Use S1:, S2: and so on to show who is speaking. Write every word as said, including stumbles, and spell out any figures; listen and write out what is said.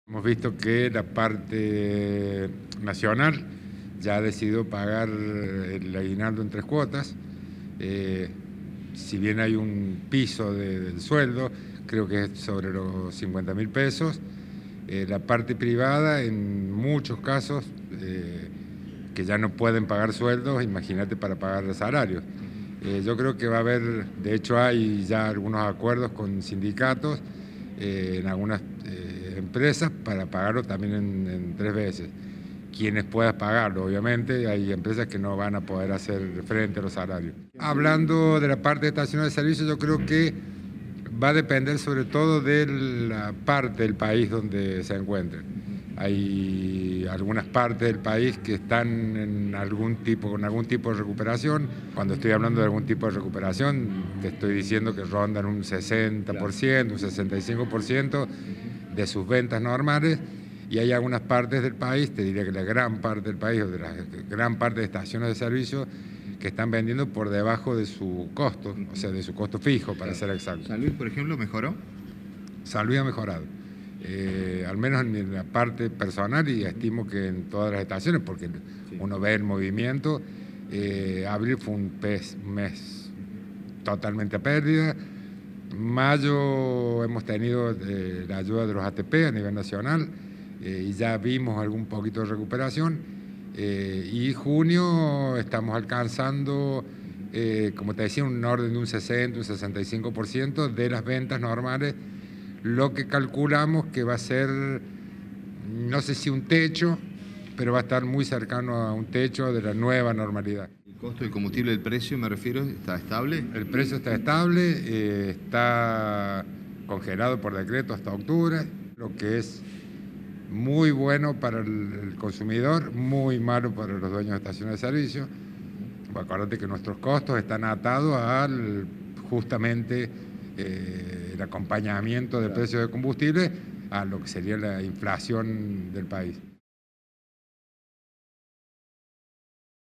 S1: Hemos visto que la parte nacional ya ha decidido pagar el aguinaldo en tres cuotas. Eh, si bien hay un piso de, del sueldo, creo que es sobre los cincuenta mil pesos. Eh, la parte privada, en muchos casos, eh, que ya no pueden pagar sueldos, imagínate para pagar salarios. Eh, yo creo que va a haber, de hecho hay ya algunos acuerdos con sindicatos eh, en algunas eh, empresas para pagarlo también en, en tres veces. Quienes puedan pagarlo, obviamente, hay empresas que no van a poder hacer frente a los salarios. Hablando de la parte de estaciones de servicio, yo creo que va a depender sobre todo de la parte del país donde se encuentren. Hay algunas partes del país que están en algún tipo, con algún tipo de recuperación. Cuando estoy hablando de algún tipo de recuperación, te estoy diciendo que rondan un sesenta por ciento, un sesenta y cinco por ciento de sus ventas normales. Y hay algunas partes del país, te diría que la gran parte del país, o de la gran parte de estaciones de servicio, que están vendiendo por debajo de su costo, o sea, de su costo fijo, para ser exacto.
S2: ¿San Luis, por ejemplo, mejoró?
S1: San Luis ha mejorado, eh, al menos en la parte personal, y estimo que en todas las estaciones, porque sí, uno ve el movimiento. Eh, abril fue un, pez, un mes totalmente a pérdida. Mayo hemos tenido eh, la ayuda de los A T P a nivel nacional, eh, y ya vimos algún poquito de recuperación. Eh, y junio estamos alcanzando, eh, como te decía, un orden de un sesenta, un sesenta y cinco por ciento de las ventas normales, lo que calculamos que va a ser, no sé si un techo, pero va a estar muy cercano a un techo de la nueva normalidad.
S2: ¿El costo del combustible, el precio, me refiero, está estable?
S1: El precio está estable, eh, está congelado por decreto hasta octubre, lo que es muy bueno para el consumidor, muy malo para los dueños de estaciones de servicio. Acuérdate que nuestros costos están atados al justamente eh, el acompañamiento de precios de combustible a lo que sería la inflación del país.